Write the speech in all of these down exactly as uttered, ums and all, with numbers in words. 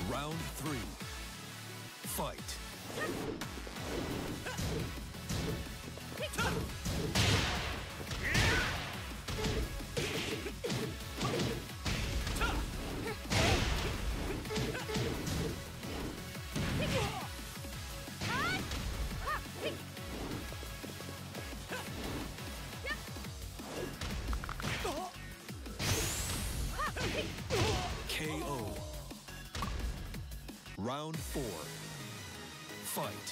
Round three. Fight. K O. Round four. Fight.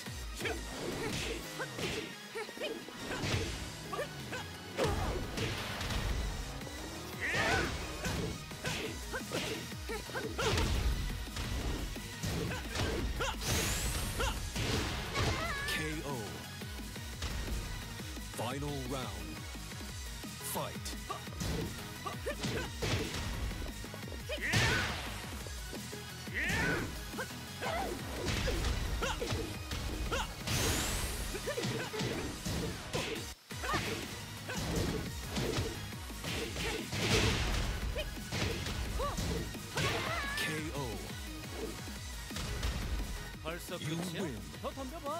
K O. Final round. Fight. K O. 벌써 You 끝이야? win. 더 덤벼봐.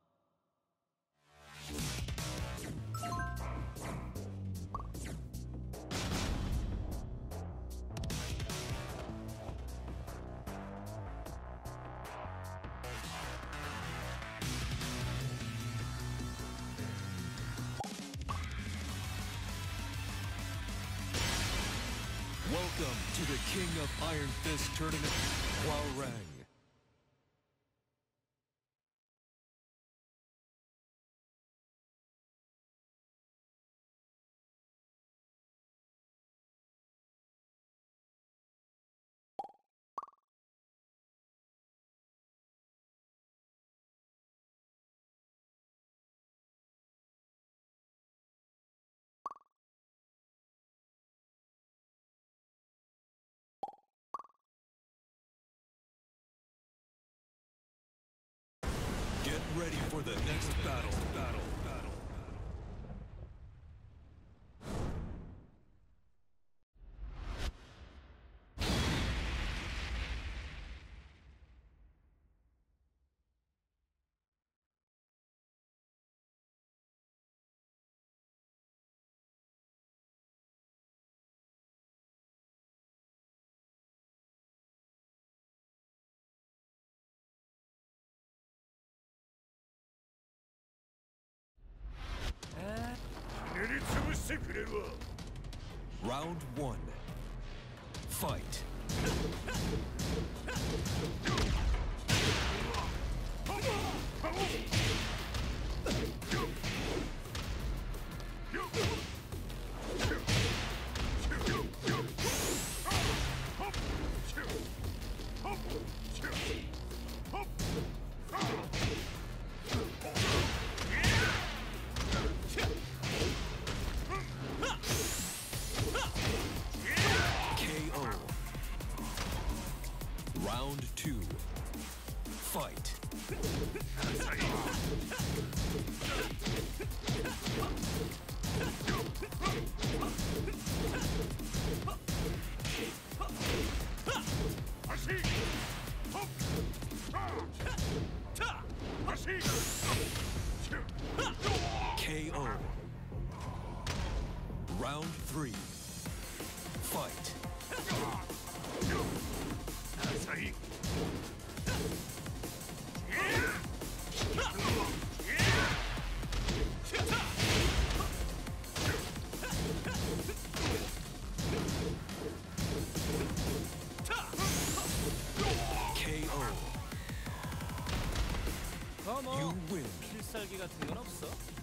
Welcome to the King of Iron Fist tournament, Hwoarang. Get ready for the next battle. Battle. Battle. Round one. Fight. K O. Round two. Fight. K O. Round three. Fight. K O. 더 뭐 You win. 필살기 같은 건 없어?